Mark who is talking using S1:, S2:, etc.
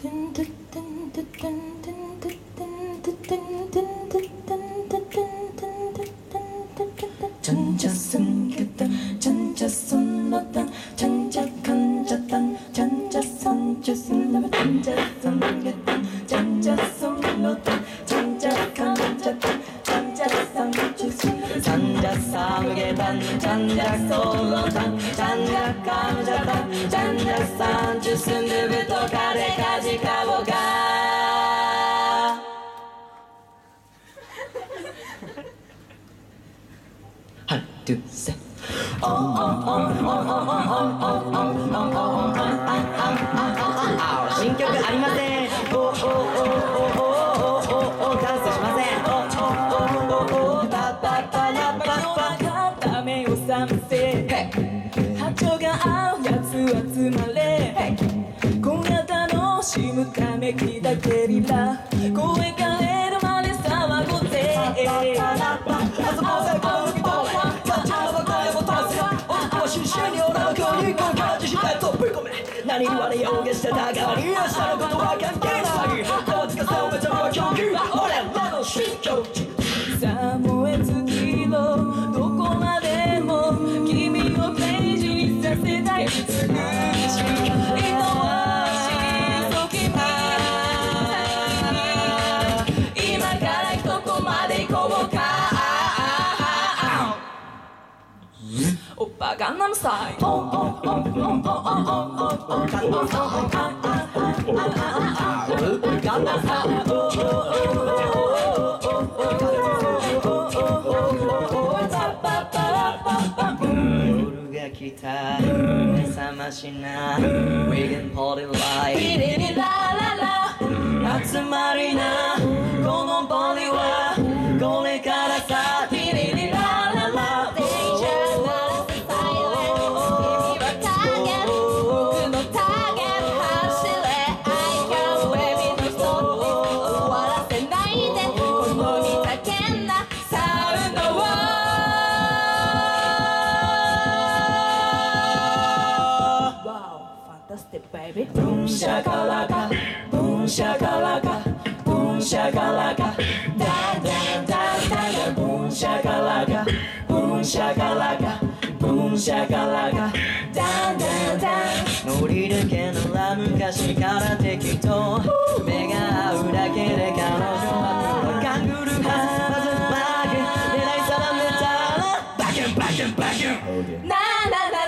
S1: 전자선계단 전자선로단 전자간자단 전자선주순 전자선계단 전자선로단 전자간자단 전자선주순 전자선계단 전자선로단 전자간자단 전자선주순 누구도 가래까지 가보가 하나 둘셋 신격은 아리마세 danseしませんダメをさませ波長が合うやつ集まれ今夜楽しむためきだけリラ声変えるまで騒ごうぜ何言われようがしたたがり明日のことは関係ない顔つかせおめちゃめは狂気俺らの新境地さあ燃え尽きろどこまでも君をページにさせたい美しい愛おしい時今からどこまで行こうかオッパガンナムスタイル夜が来た目覚ましな We can party like ピリリラララ集まりなこのボディはこれからさピリリラララBoom shakalaka, boom shakalaka, boom shakalaka, da da da da, boom shakalaka, boom shakalaka, boom shakalaka, da da da. 乗り抜けのら昔から適当目が合うだけで彼女はプロカングルーまずバーグ狙い定めたらバキュンバキュンバキュンななな